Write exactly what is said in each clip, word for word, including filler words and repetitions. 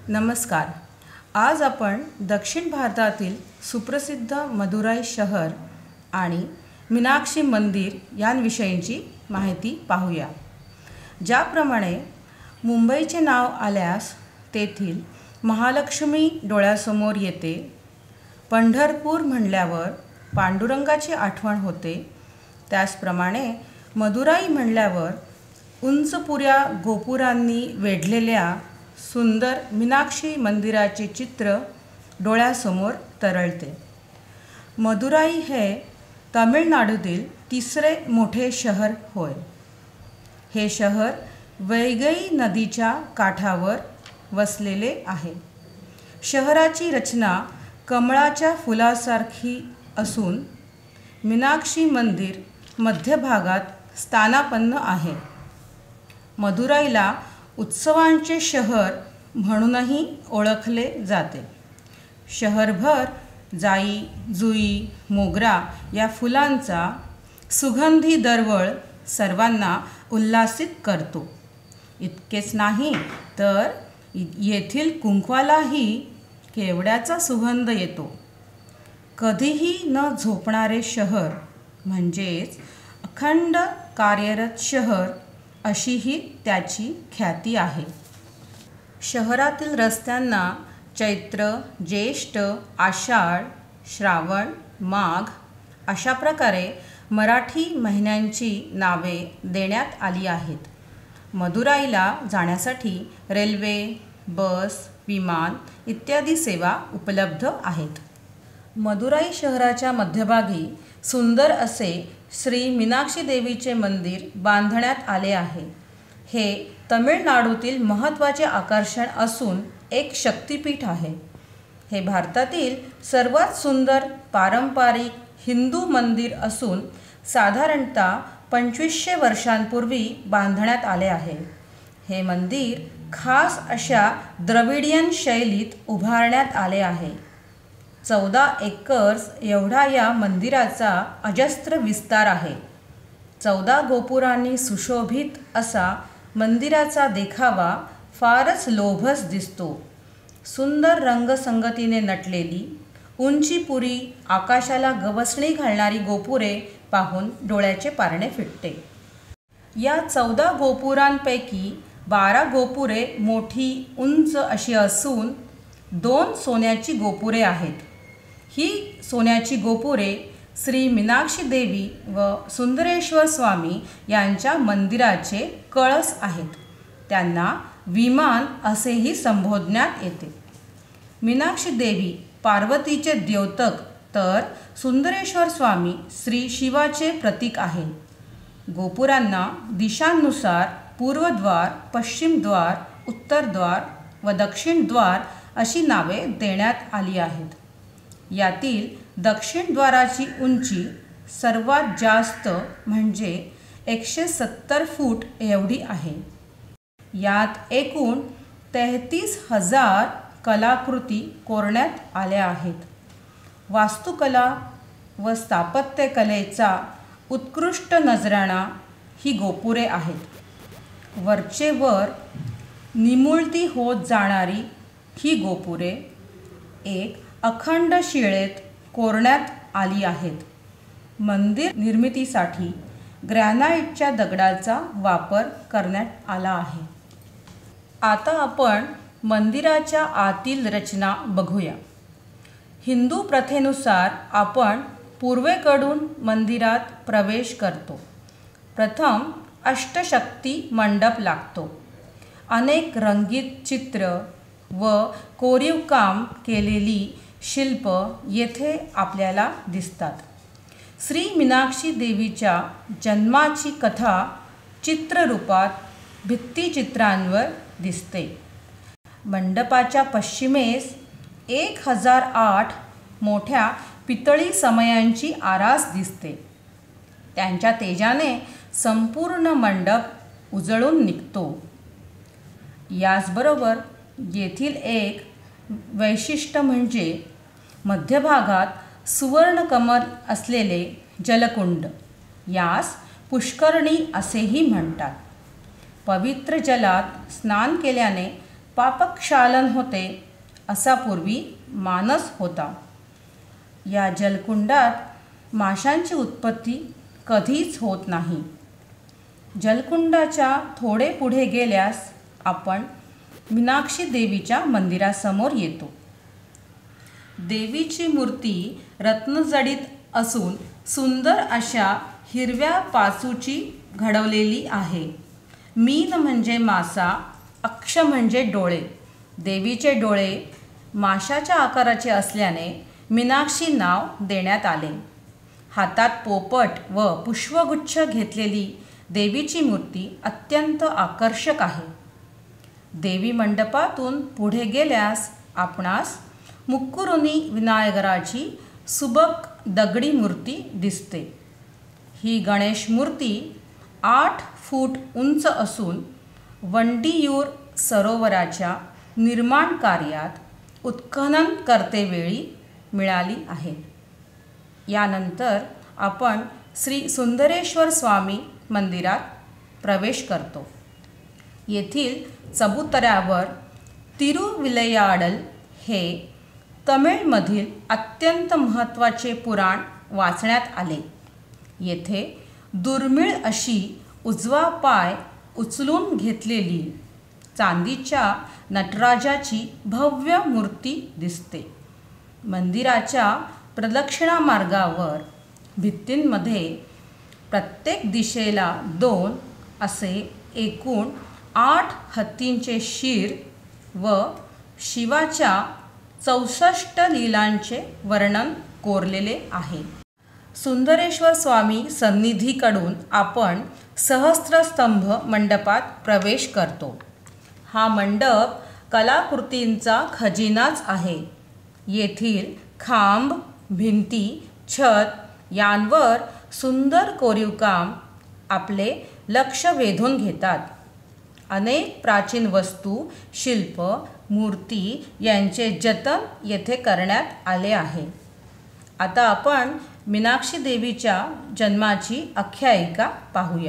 नमस्कार. आज आपण दक्षिण भारतातील सुप्रसिद्ध मदुराई शहर आणि मीनाक्षी मंदिर यांविषयीची माहिती पाहूया. ज्याप्रमाणे मुंबईचे नाव आल्यास तेथील महालक्ष्मी डोळ्यासमोर येते, पंढरपूर म्हणल्यावर पांडुरंगाची आठवण होते, त्याचप्रमाणे मदुराई म्हणल्यावर उंचपुऱ्या गोपुरांनी वेढलेल्या सुंदर मीनाक्षी मंदिराचे चित्र डोळ्यासमोर तरळते. मदुराई हे तामिळनाडूतील तिसरे मोठे शहर होय. हे शहर वैगई नदीच्या काठावर वसलेले आहे. शहराची रचना कमळाच्या फुलासारखी असून मीनाक्षी मंदिर मध्यभागात स्थानापन्न आहे. मदुराईला उत्सवांचे शहर म्हणूनही ओळखले जाते. शहरभर जाई, जुई, मोगरा या फुलांचा सुगंधी दरवळ सर्वांना उल्हासित करतो. इतकेच नाही तर येथील कुंकवालाही केवड्याचा सुगंध येतो. कधीही न झोपणारे शहर म्हणजेच अखंड कार्यरत शहर अशीही त्याची ख्याती आहे. शहरातील रस्त्यांना चैत्र, ज्येष्ठ, आषाढ, श्रावण, माघ अशा प्रकारे मराठी महिन्यांची नावे देण्यात आली आहेत. मदुराईला जाण्यासाठी रेल्वे, बस, विमान इत्यादी सेवा उपलब्ध आहेत. मदुराई शहराच्या मध्यभागी सुंदर असे श्री मीनाक्षी देवीचे मंदिर बांधण्यात आले आहे. हे तमिळनाडूतील महत्त्वाचे आकर्षण असून एक शक्तिपीठ आहे. हे भारतातील सर्वात सुंदर पारंपरिक हिंदू मंदिर असून साधारणतः पंचवीसशे वर्षांपूर्वी बांधण्यात आले आहे. हे मंदिर खास अशा द्रविडियन शैलीत उभारण्यात आले आहे. चौदा एकर्स एवढा या मंदिराचा अजस्त्र विस्तार आहे. चौदा गोपुरांनी सुशोभित असा मंदिराचा देखावा फारच लोभस दिसतो. सुंदर रंगसंगतीने नटलेली उंचीपुरी आकाशाला गवसणी घालणारी गोपुरे पाहून डोळ्याचे पारणे फिटते. या चौदा गोपुरांपैकी बारा गोपुरे मोठी उंच अशी असून दोन सोन्याची गोपुरे आहेत. ही सोन्याची गोपुरे श्री मीनाक्षी देवी व सुंदरेश्वर स्वामी यांच्या मंदिराचे कळस आहेत. त्यांना विमान असेही संबोधण्यात येते. मीनाक्षी देवी पार्वतीचे द्योतक तर सुंदरेश्वर स्वामी श्री शिवाचे प्रतीक आहे. गोपुरांना दिशांनुसार पूर्वद्वार, पश्चिमद्वार, उत्तरद्वार व दक्षिणद्वार अशी नावे देण्यात आली आहेत. यातील दक्षिण द्वाराची उंची सर्वात जास्त म्हणजे एकशे सत्तर फूट एवढी आहे. यात एकूण तेहतीस हजार कलाकृती कोरण्यात आल्या आहेत. वास्तुकला व स्थापत्यकलेचा उत्कृष्ट नजराणा ही गोपुरे आहेत. वरचे वर निमुळती होत जाणारी ही गोपुरे एक अखंड शिळेत कोरण्यात आली आहेत. मंदिर निर्मितीसाठी ग्रॅनाइटच्या दगडाचा वापर करण्यात आला आहे. आता आपण मंदिराच्या आतील रचना बघूया. हिंदू प्रथेनुसार आपण पूर्वेकडून मंदिरात प्रवेश करतो. प्रथम अष्टशक्ती मंडप लागतो. अनेक रंगीत चित्र व कोरीवकाम केलेली शिल्प येथे आपल्याला दिसतात. श्री मीनाक्षी देवीच्या जन्माची कथा चित्ररूपात भित्तिचित्रांवर दिसते. मंडपाच्या पश्चिमेस एक हजार आठ मोठ्या पितळी समयांची आरास दिसते. त्यांच्या तेजाने संपूर्ण मंडप उजळून निघतो. याचबरोबर येथील एक वैशिष्ट्य म्हणजे मध्यभागात सुवर्णकमल असलेले जलकुंड, यास पुष्करणी असेही म्हणतात. पवित्र जलात स्नान केल्याने पापक्षालन होते असा पूर्वी मानस होता. या जलकुंडात माशांची उत्पत्ती कधीच होत नाही. जलकुंडाच्या थोडे पुढे गेल्यास आपण मीनाक्षी देवीच्या मंदिरासमोर येतो. देवीची मूर्ती रत्नजडित असून सुंदर अशा हिरव्या पाचूची घडवलेली आहे. मीन म्हणजे मासा, अक्ष म्हणजे डोळे. देवीचे डोळे माशाच्या आकाराचे असल्याने मीनाक्षी नाव देण्यात आले. हातात पोपट व पुष्पगुच्छ घेतलेली देवीची मूर्ती अत्यंत आकर्षक आहे. देवी मंडपातून पुढे गेल्यास आपणास मुक्कुरुनी विनायगराची सुबक दगडी मूर्ती दिसते. ही गणेश मूर्ती आठ फूट उंच असून वंडियूर सरोवराच्या निर्माण कार्यात उत्खनन करतेवेळी मिळाली आहे. यानंतर आपण श्री सुंदरेश्वर स्वामी मंदिरात प्रवेश करतो. येथील चबुतऱ्यावर तिरुविलयाडल हे तमिळमधील अत्यंत महत्त्वाचे पुराण वाचण्यात आले. येथे दुर्मिळ अशी उजवा पाय उचलून घेतलेली चांदीच्या नटराजाची भव्य मूर्ती दिसते. मंदिराच्या प्रदक्षिणा मार्गावर भित्तींमध्ये प्रत्येक दिशेला दोन असे एकूण आठ हत्तींचे शीर व शिवाच्या चौसष्ट लीलांचे वर्णन कोरलेले आहे. सुंदरेश्वर स्वामी सन्निधीकडून आपण सहस्त्रस्तंभ मंडपात प्रवेश करतो. हा मंडप कलाकृतींचा खजिनाच आहे. येथील खांब, भिंती, छत यांवर सुंदर कोरीवकाम आपले लक्ष वेधून घेतात. अनेक प्राचीन वस्तू, शिल्प, मूर्ती यांचे जतन येथे करण्यात आले आहे. आता आपण मीनाक्षी देवीच्या जन्माची आख्यायिका पाहूया.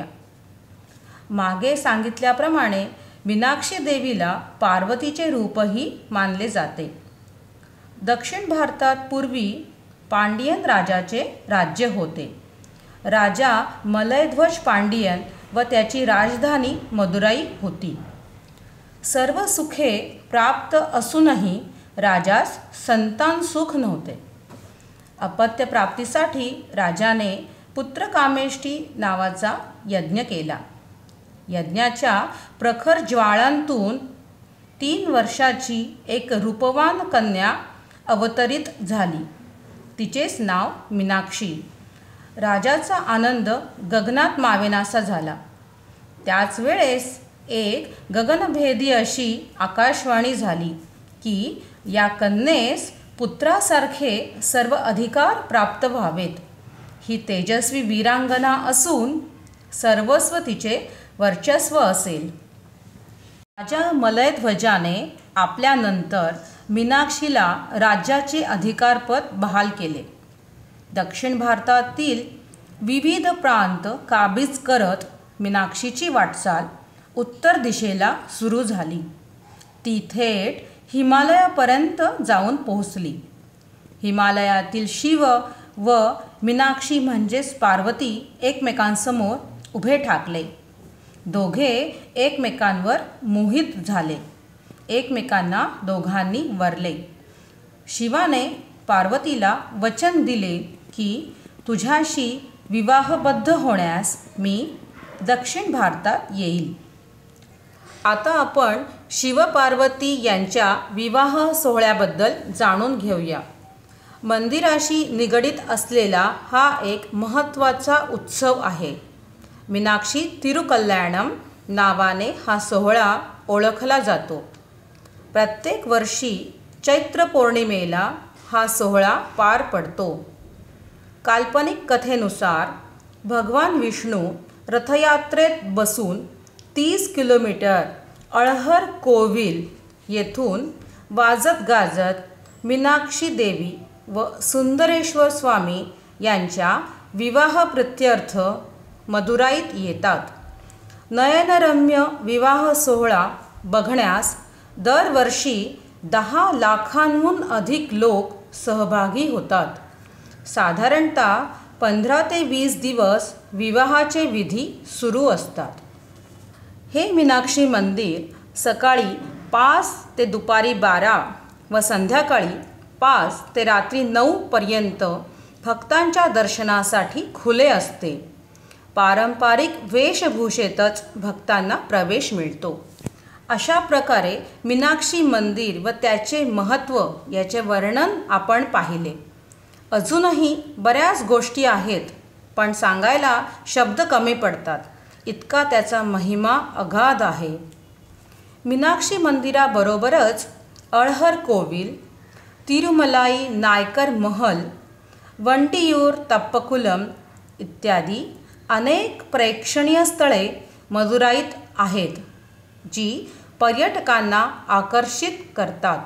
मागे सांगितल्याप्रमाणे मीनाक्षी देवीला पार्वतीचे रूपही मानले जाते. दक्षिण भारतात पूर्वी पांडियन राजाचे राज्य होते. राजा मलयध्वज पांडियन व त्याची राजधानी मदुराई होती. सर्व सुखे प्राप्त असूनही राजास संतान सुख नव्हते. अपत्य प्राप्तीसाठी राजाने पुत्रकामेष्टी नावाचा यज्ञ केला. यज्ञाच्या प्रखर ज्वाळांतून तीन वर्षाची एक रूपवान कन्या अवतरित झाली. तिचेच नाव मीनाक्षी. राजाचा आनंद गगनात मावेनासा झाला. त्याच वेळेस एक गगनभेदी अशी आकाशवाणी झाली की या कन्येस पुत्रासारखे सर्व अधिकार प्राप्त व्हावेत. ही तेजस्वी वीरांगना असून सर्वस्व तिचे वर्चस्व असेल. राजा मलयध्वजाने आपल्यानंतर मीनाक्षीला राज्याचे अधिकारपद बहाल केले. दक्षिण भारतातील विविध प्रांत काबीज करत मीनाक्षीची वाटचाल उत्तर दिशेला सुरू झाली. ती थेट हिमालयापर्यंत जाऊन पोहोचली. हिमालयातील शिव व मीनाक्षी म्हणजेच पार्वती एकमेकांसमोर उभे ठाकले. दोघे एकमेकांवर मोहित झाले. एकमेकांना दोघांनी वरले. शिवाने पार्वतीला वचन दिले की तुझ्याशी विवाहबद्ध होण्यास मी दक्षिण भारतात येईल. आता आपण शिवपार्वती यांच्या विवाह सोहळ्याबद्दल जाणून घेऊया. मंदिराशी निगडीत असलेला हा एक महत्त्वाचा उत्सव आहे. मीनाक्षी तिरुकल्याणम नावाने हा सोहळा ओळखला जातो. प्रत्येक वर्षी चैत्र पौर्णिमेला हा सोहळा पार पडतो. काल्पनिक कथेनुसार भगवान विष्णू रथयात्रेत बसून तीस किलोमीटर अळहर कोविल येथून वाजत गाजत मीनाक्षी देवी व सुंदरेश्वर स्वामी यांच्या विवाहप्रित्यर्थ मदुराईत येतात. नयनरम्य विवाह सोहळा बघण्यास दरवर्षी दहा लाखांहून अधिक लोक सहभागी होतात. साधारणतः पंधरा ते वीस दिवस विवाहाचे विधी सुरू असतात. हे मीनाक्षी मंदिर सकाळी पाच ते दुपारी बारा व संध्याकाळी पाच ते रात्री नऊ पर्यंत भक्तांच्या दर्शनासाठी खुले असते. पारंपरिक वेशभूषेतच भक्तांना प्रवेश मिळतो. अशा प्रकारे मीनाक्षी मंदिर व त्याचे महत्त्व याचे वर्णन आपण पाहिले. अजूनही बऱ्याच गोष्टी आहेत, पण सांगायला शब्द कमी पडतात, इतका त्याचा महिमा अगाध आहे. मीनाक्षी मंदिराबरोबरच अळहर कोविल, तिरुमलाई नायकर महल, वंटियूर तप्पकुलम इत्यादी अनेक प्रेक्षणीय स्थळे मदुराईत आहेत, जी पर्यटकांना आकर्षित करतात.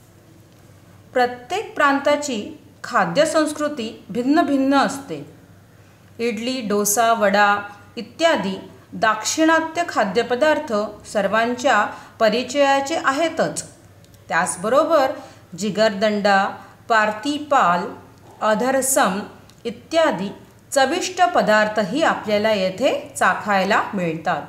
प्रत्येक प्रांताची खाद्यसंस्कृती भिन्न भिन्न असते. इडली, डोसा, वडा इत्यादी दाक्षिणात्य खाद्यपदार्थ सर्वांच्या परिचयाचे आहेतच. त्याचबरोबर जिगरदंडा, पार्थिपाल, अधरसम इत्यादी चविष्ट पदार्थही आपल्याला येथे चाखायला मिळतात.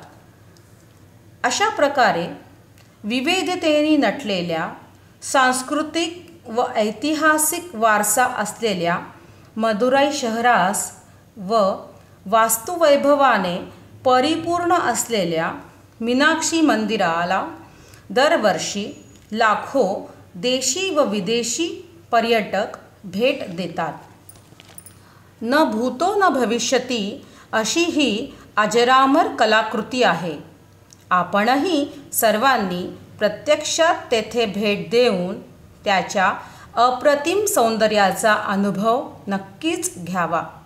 अशा प्रकारे विविधतेने नटलेल्या सांस्कृतिक व ऐतिहासिक वारसा असलेल्या मदुराई शहरास व वास्तुवैभवाने परिपूर्ण असलेल्या मीनाक्षी मंदिराला दरवर्षी लाखो देशी व विदेशी पर्यटक भेट देतात. न भूतो न भविष्यती अशी ही अजरामर कलाकृती आहे. आपणही सर्वांनी प्रत्यक्षात तेथे भेट देऊन त्याच्या अप्रतिम सौंदर्याचा अनुभव नक्कीच घ्यावा.